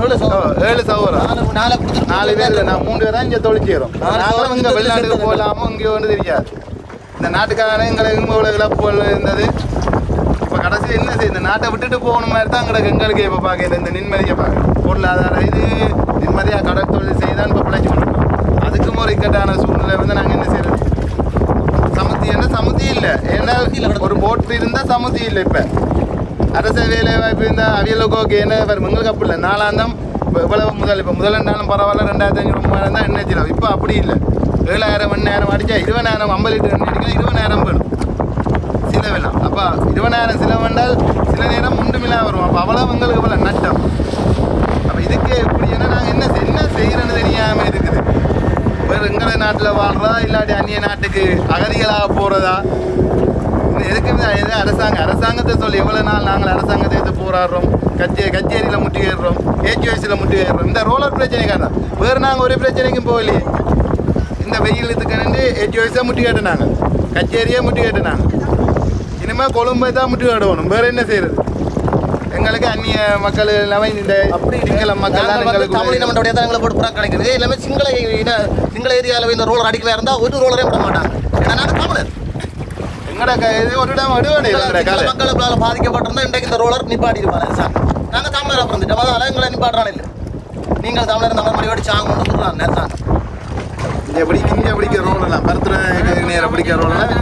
ஏழு சகோதரம் நாலு பேர் இல்லை நான் மூணு பேர் தான் இங்கே தொழில் செய்கிறோம். நாங்களும் இங்கே வெளிநாட்டுக்கு போகலாமோ இங்கே வந்து தெரியாது. இந்த நாட்டுக்கான எங்களுக்கு இவ்வளோ இழப்புகள் இருந்தது. இப்போ கடைசி என்ன செய்ய இந்த நாட்டை விட்டுட்டு போகணும் மாதிரி தான் எங்களுக்கு எங்களுக்கு இப்போ பார்க்க இந்த நிம்மதியை பார்க்க பொருளாதார இது நிம்மதியாக கடல் தொழில் செய்தான் இப்போ பிழைச்சி கொண்டிருக்கோம். அதுக்கும் ஒரு இக்கட்டான சூழ்நிலை வந்து நாங்கள் என்ன செய்யறது? சமுத்தி என்ன சமுத்தி இல்லை. ஏன்னா ஒரு போட் இருந்தால் சமுத்தி இல்லை. இப்போ அரச வேலை வாய்ப்பு இருந்தால் அவியலுக்கு ஓகே என்ன வரும் எங்களுக்கு அப்படி இல்லை. நாலாந்தம் இவ்வளவு முதல் இப்போ முதலண்டாலும் பரவாயில்ல ரெண்டாயிரத்தி அஞ்சூறு மூவாயிரம் தான் எண்ணெய் வச்சிடும். இப்போ அப்படி இல்லை. ஏழாயிரம் எண்ணாயிரம் அடித்தா இருபதாயிரம் ஐம்பது லிட்டர் எண்ணெய் அடிக்கலாம் இருபதாயிரம் வேணும் சிலவெல்லாம். அப்போ இருபதாயிரம் சிலவென்றால் சில நேரம் ஒன்றுமில்லா வரும். அப்போ அவ்வளோ எங்களுக்கு இவ்வளோ நட்டம். அப்போ இதுக்கு எப்படி ஏன்னா நாங்கள் என்ன என்ன செய்கிறேன்னு தெரியாமல் இருக்குது. வேறு எங்களை நாட்டில் வாழ்றதா இல்லாட்டி அந்நிய நாட்டுக்கு அகதிகளாக போகிறதா? எதுக்கு எது அரசாங்கம் அரசாங்கத்தை சொல்லி எவ்வளோ நாள் நாங்கள் அரசாங்கத்தை எடுத்து போராடுறோம். கச்சே கச்சேரியில் முட்டுகிறோம், ஏஜிஓஎஸில் முட்டுகிறோம். இந்த ரோலர் பிரச்சனைக்காக தான் வேறு நாங்கள் ஒரு பிரச்சனைக்கும் போகலையே. இந்த வெயிலுக்கு நின்று ஏஜிஓஎஸை முட்டி கேட்டுனாங்க, கச்சேரியே முட்டி கேட்டுனாங்க. இனிமேல் கொழும்பை தான் முட்டி கேடணும். வேறு என்ன செய்கிறது? எங்களுக்கு அந்நிய மக்கள் எல்லாமே இந்த அப்படி சிங்கள மக்கள் தமிழ் இனமன்றோடைய தான் எங்களை போட்டு புறா கிடைக்கிறது. எல்லாமே சிங்கள இன சிங்கள ஏரியாவில் இந்த ரோலர் அடிக்கவே இருந்தால் ஒரு ரோலரே விட மாட்டாங்க. ஏன்னா நாங்கள் தமிழர் எங்கட இது ஒரு இடம் அடுவாடு மக்களால் பாதிக்கப்பட்டிருந்தா இன்றைக்கு இந்த ரோலர் நிப்பாட்டிருப்பாங்க சார். நாங்கள் தமிழராக பிறந்துட்டோம். அதனால எங்களை நிப்பாட்டுறான் இல்லை. நீங்கள் தமிழர் தமிழ் மொழி வடி சாங்க கொண்டு சொல்கிறாங்க நேரத்தாங்க. இங்கே பிடிக்க இங்கே பிடிக்க ரோலெல்லாம் பருத்துற நேரம் பிடிக்க ரோலெல்லாம்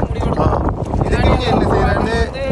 இதுக்கு நீங்கள் என்ன செய்யறான்னு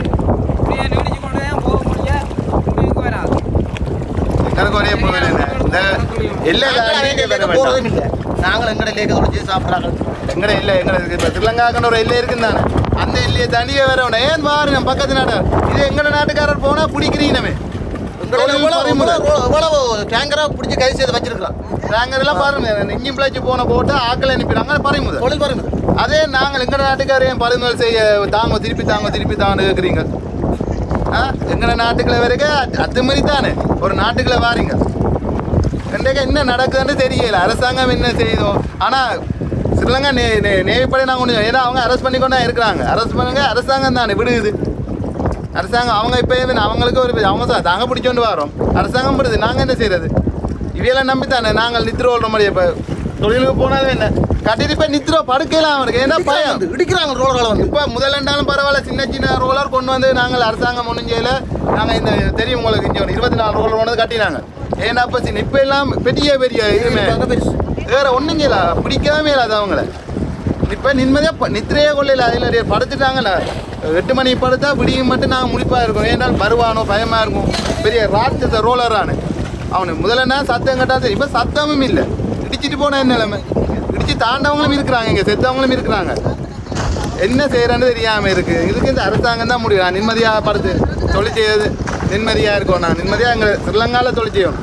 எங்களுக்கு ஒரே போவேன் இந்த எல்லா போகிறதும் இல்லை. நாங்கள் எங்கட லேக்க தொழிச்சு சாப்பிட்றாங்க. எங்கட இல்லை எங்களுக்கு இப்போ ஸ்ரீலங்காக்குன்னு ஒரு எல்லை இருக்குன்னு தானே அந்த எல்லையை தனியே வரணும். ஏன் பாருங்க பக்கத்து நாடு இது எங்கட நாட்டுக்காரர் போனால் பிடிக்கிறீங்கமே. எவ்வளவு டேங்கராக பிடிச்சி கை செய்து வச்சிருக்கிறோம். டேங்கர்லாம் பாருங்க இஞ்சின் பிழைச்சி போன போட்டு ஆக்களை அனுப்பிடுறாங்க பறிமுதல் தொழில் பறிமுதல். அதே நாங்கள் எங்கட நாட்டுக்காரையும் பறிமுதல் செய்ய தாங்க திருப்பி தாங்க திருப்பி தாங்க கேட்குறீங்க. ஆ எங்கட நாட்டுக்குள்ள வரைக்கும் அது மாதிரி தானே ஒரு நாட்டுக்குள்ள வாரீங்க. இன்றைக்கு என்ன நடக்குதுன்னு தெரியல. அரசாங்கம் என்ன செய்யுதோ. ஆனால் ஸ்ரீலங்கா நே நேவிப்படை நாங்கள் ஒன்று ஏன்னா அவங்க அரெஸ்ட் பண்ணி கொண்டா இருக்கிறாங்க. அரெஸ்ட் பண்ணுங்க அரசாங்கம் தானே விடுது. அரசாங்கம் அவங்க இப்போ அவங்களுக்கு ஒரு அவங்க தாங்க பிடிச்சோண்டு வரோம். அரசாங்கம் விடுது. நாங்கள் என்ன செய்கிறது? இவையெல்லாம் நம்பி தானே நாங்கள் நித்திர ஓடுற மாதிரி இப்போ தொழிலுக்கு போனாலும் என்ன கட்டிட்டு போய் நித்திர படுக்கலாம் அவனுக்கு ஏன்னா பயம் இடிக்கிறாங்க ரோலர்களை வந்து. இப்போ முதலண்டாலும் பரவாயில்ல சின்ன சின்ன ரோலர் கொண்டு வந்து நாங்கள் அரசாங்கம் ஒன்றும் செய்யல. நாங்கள் இந்த தெரியும் உங்களுக்கு இங்கே இருபத்தி நாலு ரோலர் கொண்டு வந்து கட்டினாங்க. ஏன்னா இப்போ சின்ன இப்போ எல்லாம் பெரிய பெரிய இதுமே வேற ஒன்றும் செய்யல பிடிக்கவே இல்லாத அவங்கள. இப்போ நிம்மதியாக நித்திரையே கொள்ளையில் அதில் படுத்துட்டாங்கண்ணா எட்டு மணி படுத்தா விடியும் மட்டும் நாங்கள் முழிப்பாக இருக்கோம். ஏன்னால் வருவானோ பயமாக இருக்கும். பெரிய ராட்சத ரோலரானு அவனுக்கு முதல்ல சத்தம் கட்டாது. இப்போ சத்தமும் இல்லை. இடிச்சிட்டு போன நிலைமை இடிச்சு தாண்டவங்களும் இருக்கிறாங்க, இங்கே செத்தவங்களும் இருக்கிறாங்க. என்ன செய்யறன்னு தெரியாமல் இருக்கு. இதுக்கு இந்த அரசாங்கம் தான் முடியும். நான் நிம்மதியாக படுத்து தொழில் செய்யறது நிம்மதியாக இருக்கும். நான் நிம்மதியாக எங்கள் ஸ்ரீலங்காவில் தொழில் செய்யணும்.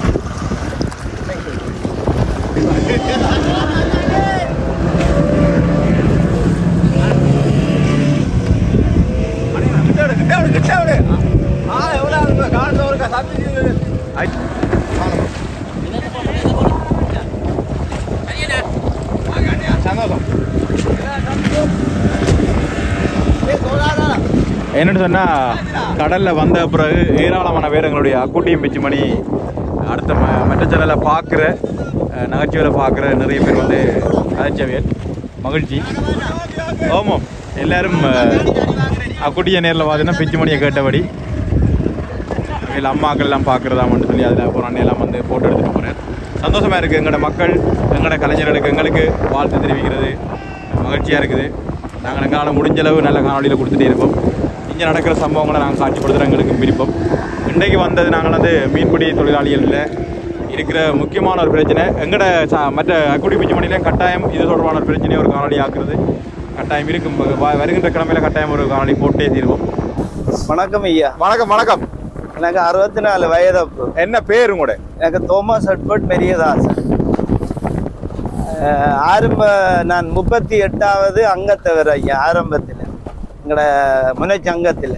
என்னன்னு சொன்னா கடல்ல வந்த பிறகு ஏராளமான பேர் எங்களுடைய அக்குட்டியும் பிச்சுமணி அடுத்த மற்ற சேனலில் பார்க்குற நகைச்சுவையில் பார்க்குற நிறைய பேர் வந்து அழைச்சவியல் மகிழ்ச்சி. ஆமாம், எல்லாரும் அக்குட்டியை நேரில் பார்த்தீங்கன்னா பிச்சுமணியை கேட்டபடி இல்லை அம்மாக்கள் எல்லாம் பார்க்குறதாமன்னு சொல்லி அதில் ஒரு அண்ணையெல்லாம் வந்து ஃபோட்டோ எடுத்துட்டு போகிறேன். சந்தோஷமாக இருக்குது. எங்களோட மக்கள் எங்களோட கலைஞர்களுக்கு எங்களுக்கு வாழ்த்து தெரிவிக்கிறது மகிழ்ச்சியாக இருக்குது. நாங்கள் எங்களால் முடிஞ்சளவு நல்ல காணொலியில் கொடுத்துட்டே இருப்போம். இங்கே நடக்கிற சம்பவங்களை நாங்கள் காட்சிப்படுத்துகிற எங்களுக்கு விருப்பம். இன்றைக்கு வந்தது நாங்கள் வந்து மீன்பிடி தொழிலாளிகளில் இருக்கிற முக்கியமான ஒரு பிரச்சனை. எங்களோட ச மற்ற அக்குடி பிச்சு மணிலையும் கட்டாயம் இது தொடர்பான ஒரு பிரச்சனையை ஒரு காணொலி ஆக்குறது கட்டாயம் இருக்கும். வருகின்ற கிழமையில் கட்டாயம் ஒரு காணொலி போட்டே தீர்வோம். வணக்கம் ஐயா. வணக்கம். வணக்கம். எனக்கு அறுபத்தி நாலு வயதப்பு. என்ன பேர் உங்களோட? எனக்கு தோமஸ் எட்வர்ட் மெரியதாசன். ஆரம்ப நான் முப்பத்தி எட்டாவது அங்கத்தவர் ஐயா. ஆரம்பத்தில் எங்களோட முனைச்சங்கத்தில்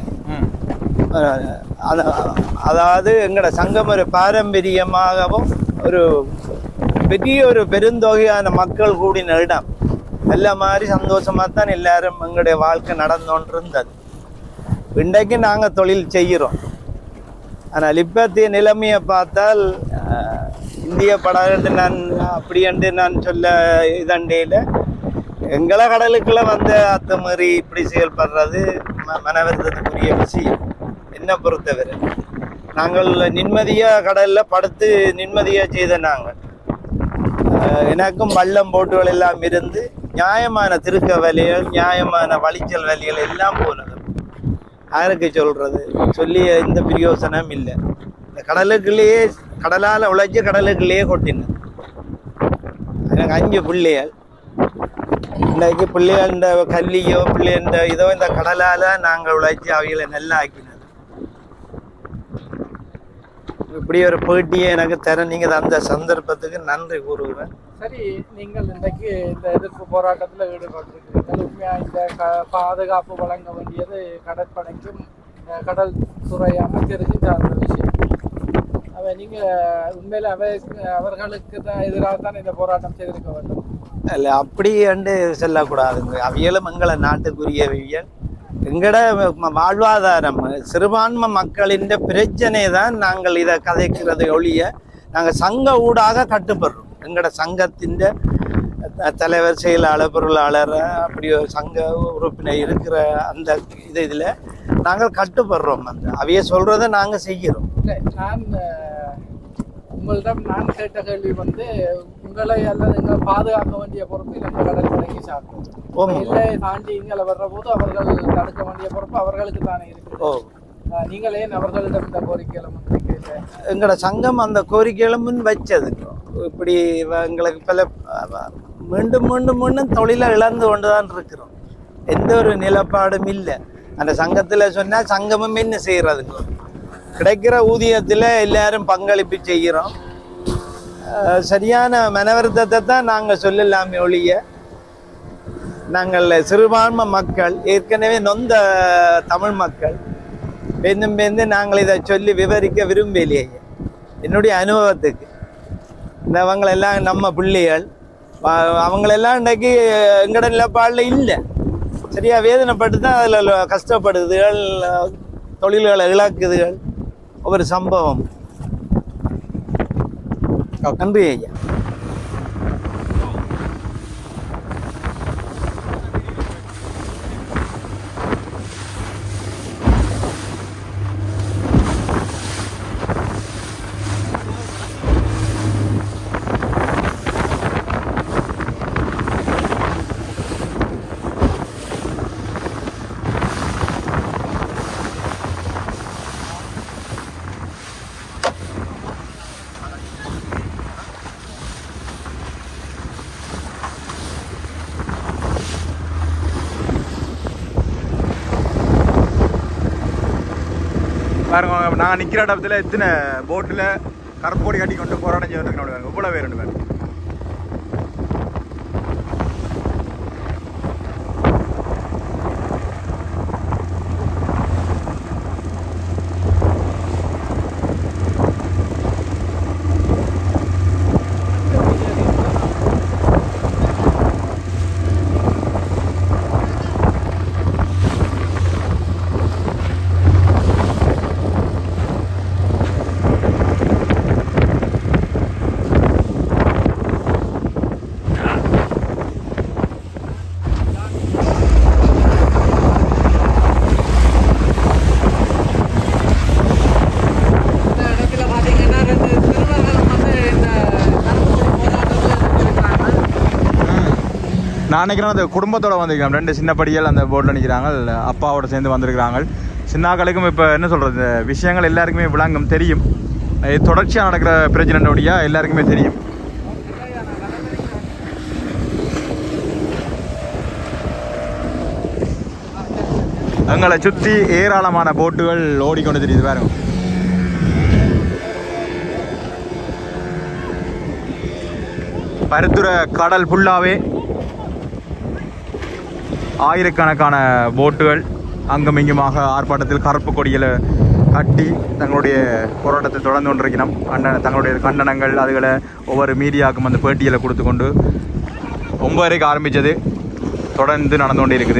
அதாவது எங்களோட சங்கம் ஒரு பாரம்பரியமாகவும் ஒரு பெரிய ஒரு பெருந்தொகையான மக்கள் கூடின இடம். எல்லா மாதிரி சந்தோஷமாக தான் எல்லாரும் எங்களுடைய வாழ்க்கை நடந்தோன்று இருந்தது. இன்றைக்கு நாங்கள் தொழில் செய்கிறோம். ஆனால் இப்பத்திய நிலைமையை பார்த்தால் இந்திய படகு நான் அப்படி என்று நான் சொல்ல இதண்டையில் எங்களை கடலுக்குள்ள வந்த அத்துமீறி இப்படி செயல்படுறது மனவருத்தத்துக்குரிய விஷயம். என்னை பொறுத்தவரை நாங்கள் நிம்மதியாக கடலில் படுத்து நிம்மதியாக செய்த நாங்கள் எனக்கும் வள்ளம் போட்டுகள் எல்லாம் இருந்து நியாயமான திருக்க வேலைகள் நியாயமான வழிச்சல் வேலைகள் எல்லாம் போனது. யாருக்கு சொல்றது சொல்லி எந்த பிரயோசனம் இல்லை. இந்த கடலுக்குள்ளேயே கடலால் உழைச்சி கடலுக்குள்ளேயே கொட்டினது. எனக்கு அஞ்சு பிள்ளைகள். இன்றைக்கு பிள்ளைகள் இந்த கல்லியோ பிள்ளை இந்த இதோ இந்த கடலால் நாங்கள் உழைச்சி அவைகளை நல்லா ஆக்கினது. இப்படி ஒரு பேட்டியை எனக்கு தர நீங்கள் அந்த சந்தர்ப்பத்துக்கு நன்றி கூறுவேன். சரி, நீங்கள் இன்றைக்கு இந்த எதிர்ப்பு போராட்டத்தில் ஈடுபட்டிருக்கிறீர்கள். உண்மையாக இந்த க பாதுகாப்பு வழங்க வேண்டியது கடற்படைக்கும் கடல் துறை அமைச்சருக்கும் சார்ந்த விஷயம். அவை நீங்கள் உண்மையில் அவை அவர்களுக்கு தான் எதிராக தான் இந்த போராட்டம் செய்திருக்க வேண்டும். இல்லை, அப்படி என்று சொல்லக்கூடாதுங்க. அவியலும் எங்களை நாட்டுக்குரியவியல் எங்கட வாழ்வாதாரம் சிறுபான்மை மக்களின் பிரச்சனை தான் நாங்கள் இதை கதைக்கிறது ஒழிய நாங்கள் சங்க ஊடாக கட்டுப்படுறோம். எங்களோட சங்கத்தின் தலைவர் செயலாளர் பொருளாளர் அப்படி சங்க உறுப்பினர் இருக்கிற அந்த இது இதில் நாங்கள் கட்டுப்படுறோம். அந்த அவைய சொல்றதை நாங்கள் செய்கிறோம். இல்லை, நான் உங்களிடம் நான் கேட்ட கேள்வி வந்து உங்களை அல்லது எங்களை பாதுகாக்க வேண்டிய பொறுப்பு எங்கள் கடற்படைக்கு சார்ந்தது. இல்லை தாண்டி எங்களை வர்ற போது அவர்கள் தடுக்க வேண்டிய பொறுப்பு அவர்களுக்கு தானே இருக்கு. ஓ, நீங்களே அவர்களிடம் இந்த கோரிக்கையில எங்களோட சங்கம் அந்த கோரிக்கையில முன் வச்சது. இப்படி எங்களுக்கு பல மீண்டும் மீண்டும் மீண்டும் தொழிலை இழந்து கொண்டுதான் இருக்கிறோம். எந்த ஒரு நிலப்பாடும் இல்லை. அந்த சங்கத்தில் சொன்னால் சங்கமும் என்ன செய்யறதுங்க, கிடைக்கிற ஊதியத்தில் எல்லாரும் பங்களிப்பு செய்கிறோம். சரியான மனவருத்தத்தை தான் நாங்கள் சொல்லலாமே ஒழிய நாங்கள் சிறுபான்மை மக்கள் ஏற்கனவே நொந்த தமிழ் மக்கள் பேந்தும் பேந்து நாங்கள் இதை சொல்லி விவரிக்க விரும்பலையே. என்னுடைய அனுபவத்துக்கு இந்த அவங்களெல்லாம் நம்ம பிள்ளைகள் அவங்களெல்லாம் இன்றைக்கு எங்கட நிலப்பாடில் இல்லை. சரியா வேதனைப்பட்டு தான் அதில் கஷ்டப்படுதுகள், தொழில்களை இழக்குதுகள். ஒவ்வொரு சம்பவம். நன்றி ஐயா. பாருங்க நாங்கள் நிற்கிற இடத்துல எத்தனை போட்டில் கருப்பு கொடி கட்டி கொண்டு போராட்டம் செய்யறதுக்கு இவ்வளோ பேர் ரெண்டு பேர் நான் நினைக்கிறேன் அந்த குடும்பத்தோடு வந்திருக்கிறோம். ரெண்டு சின்ன படிகள் அந்த போர்டில் நிற்கிறாங்க, அப்பாவோட சேர்ந்து வந்திருக்கிறாங்க. சின்னாக்களுக்கும் இப்போ என்ன சொல்கிறது, இந்த விஷயங்கள் எல்லாருக்குமே விளங்கும் தெரியும். தொடர்ச்சியாக நடக்கிற பிரச்சனையோடைய எல்லாருக்குமே தெரியும். எங்களை சுற்றி ஏராளமான போட்டுகள் ஓடிக்கொண்டு தெரியுது பாருங்க. பருத்துறை கடல் ஃபுல்லாகவே ஆயிரக்கணக்கான போட்டுகள் அங்கும் இங்குமாக ஆர்ப்பாட்டத்தில் கருப்பு கொடிகளை கட்டி தங்களுடைய போராட்டத்தை தொடர்ந்து கொண்டிருக்கணும். கண்டன தங்களுடைய கண்டனங்கள் அதுகளை ஒவ்வொரு மீடியாவுக்கும் அந்த பேட்டிகளை கொடுத்து கொண்டு ஒன்பதரைக்கு ஆரம்பித்தது தொடர்ந்து நடந்து கொண்டே இருக்குது.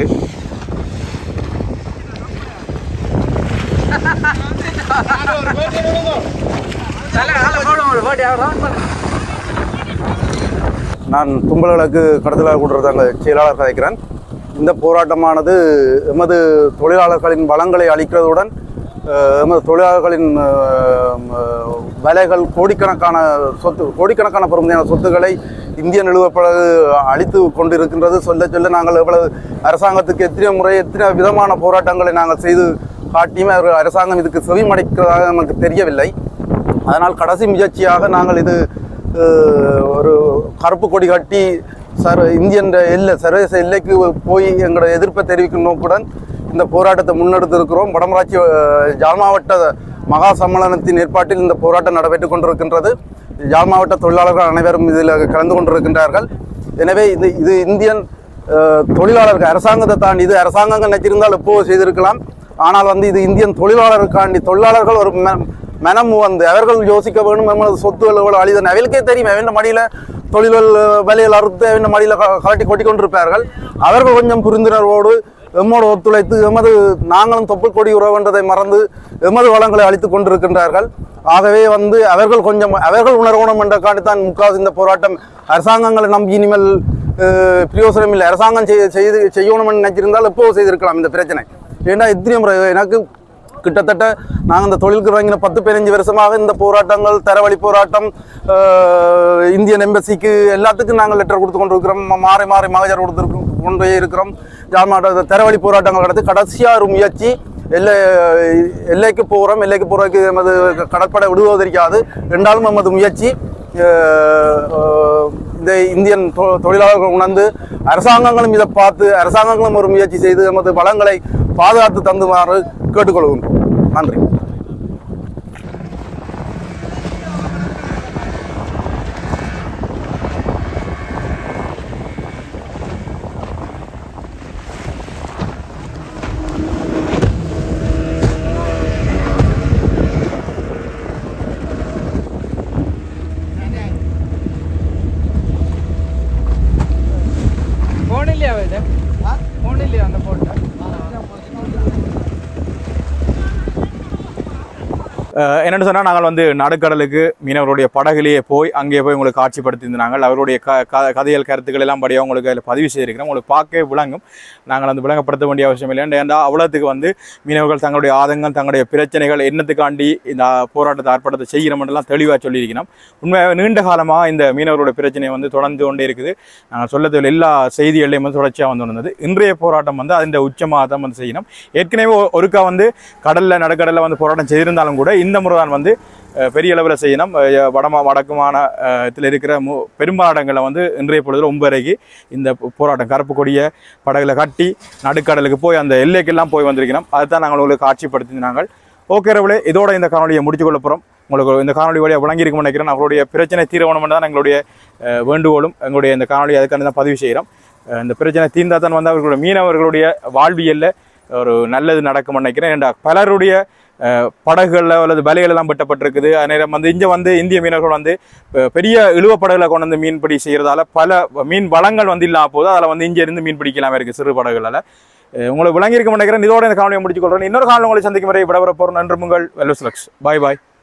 நான் தும்பல்களுக்கு கடத்தலாக கூட்டுறதாங்க செயலாளர் கதைக்கிறேன். இந்த போராட்டமானது எமது தொழிலாளர்களின் வளங்களை அளிக்கிறதுடன் எமது தொழிலாளர்களின் விலைகள் கோடிக்கணக்கான சொத்து கோடிக்கணக்கான பெருமதியான சொத்துக்களை இந்திய நிறுவப்படகு அளித்து கொண்டிருக்கின்றது. சொல்ல சொல்ல நாங்கள் எவ்வளவு அரசாங்கத்துக்கு எத்தனை முறை எத்தனை விதமான போராட்டங்களை நாங்கள் செய்து காட்டியுமே அவர்கள் அரசாங்கம் இதுக்கு செவிமடைக்கிறதாக நமக்கு தெரியவில்லை. அதனால் கடைசி முயற்சியாக நாங்கள் இது ஒரு கருப்பு கொடி கட்டி சர் இந்தியன் எல்லை சர்வதேச எல்லைக்கு போய் எங்களோட எதிர்ப்பை தெரிவிக்கும் நோக்குடன் இந்த போராட்டத்தை முன்னெடுத்திருக்கிறோம். வடமராட்சி யாழ் மாவட்ட மகா சம்மேளனத்தின் ஏற்பாட்டில் இந்த போராட்டம் நடைபெற்று கொண்டிருக்கின்றது. யாழ் மாவட்ட தொழிலாளர்கள் அனைவரும் இதில் கலந்து கொண்டிருக்கின்றார்கள். எனவே இது இது இந்தியன் தொழிலாளர்கள் அரசாங்கத்தை தாண்டி இது அரசாங்கங்கள் நினைச்சிருந்தால் எப்போது செய்திருக்கலாம். ஆனால் வந்து இது இந்தியன் தொழிலாளருக்காண்டி தொழிலாளர்கள் ஒரு மனம் வந்து அவர்கள் யோசிக்க வேணும். எமது சொத்துகள் எவ்வளோ அழிதன் அவளுக்கே தெரியும். அவன் மடியில் தொழில்கள் வேலையில் அறுத்து அவன் மடியில் கலட்டி கொட்டி கொண்டிருப்பார்கள். அவர்கள் கொஞ்சம் புரிந்துணர்வோடு எம்மோடு ஒத்துழைத்து எமது நாங்களும் தொப்புள் கொடி உறவுன்றதை மறந்து எமது வளங்களை அளித்து கொண்டிருக்கின்றார்கள். ஆகவே வந்து அவர்கள் கொஞ்சம் அவர்கள் உணர்வணும் என்ற காண்டித்தான் முக்காவது இந்த போராட்டம். அரசாங்கங்களை நம்பி இனிமேல் பிரயோசனம் இல்லை. அரசாங்கம் செய்து செய்யணும்னு நினைச்சிருந்தால் எப்போது செய்திருக்கலாம் இந்த பிரச்சனை. ஏன்னா இத்தனை முறை எனக்கு கிட்டத்தட்ட நாங்கள் இந்த தொழிலுக்கு வாங்கின பத்து பதினஞ்சு வருஷமாக இந்த போராட்டங்கள் தரவழி போராட்டம் இந்தியன் எம்பசிக்கு எல்லாத்துக்கும் நாங்கள் லெட்டர் கொடுத்து கொண்டு இருக்கிறோம். மாறி மாறி மகஜர் கொடுத்துருக்கோம் கொண்டே இருக்கிறோம். யாழ் மாவட்ட தரவழி போராட்டங்கள் நடத்தி கடைசியாக ஒரு முயற்சி எல்லை எல்லைக்கு போகிறோம். எல்லைக்கு போகிறதுக்கு எமது கடற்படை விடுவதற்காது ரெண்டாலும் எமது முயற்சி இந்த இந்தியன் தொழிலாளர்கள் உணர்ந்து அரசாங்கங்களும் இதை பார்த்து அரசாங்கங்களும் ஒரு முயற்சி செய்து எமது வளங்களை பாதுகாத்து தந்துமாறு கேட்டுக்கொள்கின்றோம். நன்றி. என்னென்னு சொன்னால் நாங்கள் வந்து நடுக்கடலுக்கு மீனவருடைய படகுலேயே போய் அங்கே போய் உங்களுக்கு காட்சிப்படுத்தியிருந்தாங்க. அவருடைய க கதைகள் கருத்துக்கள் எல்லாம் படியாக உங்களுக்கு அதில் பதிவு செய்திருக்கிறோம். உங்களுக்கு பார்க்கவே விளங்கும். நாங்கள் வந்து விளங்கப்படுத்த வேண்டிய அவசியம் இல்லை. ஏன்னா அவ்வளோத்துக்கு வந்து மீனவர்கள் தங்களுடைய ஆதங்கம் தங்களுடைய பிரச்சனைகள் என்னத்துக்காண்டி இந்த போராட்டத்தை ஆர்ப்பாட்டத்தை செய்கிறோம்லாம் தெளிவாக சொல்லியிருக்கிறோம். உண்மையாக நீண்ட காலமாக இந்த மீனவருடைய பிரச்சனை வந்து தொடர்ந்து கொண்டே இருக்குது. நாங்கள் சொல்லத்தில் எல்லா செய்திகளையும் வந்து தொடர்ச்சியாக வந்து வந்தது. இன்றைய போராட்டம் வந்து அதில் உச்சமாக தான் வந்து செய்யணும். ஏற்கனவே ஒருக்கா வந்து கடலில் நடுக்கடலில் வந்து போராட்டம் செய்திருந்தாலும் கூட இந்த முறை தான் வந்து பெரிய அளவில் செய்யணும். வடமா வடக்குமான இதில் இருக்கிற மு பெரும்பாலான இடங்களில் வந்து இன்றைய பொழுதில் ஒன்பதரைக்கு இந்த போராட்டம் கருப்பு கொடிய படகுல கட்டி நடுக்கடலுக்கு போய் அந்த எல்லைக்கெல்லாம் போய் வந்திருக்கிறோம். அதுதான் நாங்கள் உங்களுக்கு காட்சிப்படுத்தினாங்க. ஓகே ரவுளே, இதோட இந்த காணொலியை முடிச்சு கொள்ள போகிறோம். உங்களுக்கு இந்த காணொலி வழியாக விளங்கியிருக்கும்னு நினைக்கிறேன். அவருடைய பிரச்சனை தீர்மானம் தான் எங்களுடைய வேண்டுகோளும். எங்களுடைய இந்த காணொலி அதுக்கான தான் பதிவு செய்கிறோம். இந்த பிரச்சனை தீர்ந்தால் தான் வந்து அவர்களுடைய மீனவர்களுடைய வாழ்வியலில் ஒரு நல்லது நடக்கும்னு நினைக்கிறேன். ஏன்டா பலருடைய படகுகளில் அல்லது வலைகள் எல்லாம் வெட்டப்பட்டிருக்குது. நேரம் வந்து இங்கே வந்து இந்திய மீனவர்கள் வந்து பெரிய இழுவ படகுகளை கொண்டு வந்து மீன்பிடி செய்கிறதால பல மீன் வளங்கள் வந்து இல்லாமல் போது அதில் வந்து இங்கே இருந்து மீன் பிடிக்கலாமே இருக்குது சிறு படகுகளால். உங்களுக்கு விளங்கியிருக்க நினைக்கிறேன். இதோட இந்த காணொலியை முடிச்சுக்கொள்கிறேன். இன்னொரு காணொலி உங்களை சந்திக்கும் வரை விடவர போகிறோம். நன்றி. உங்கள் வெல்வஸ் லக்ஸ். பாய் பாய்.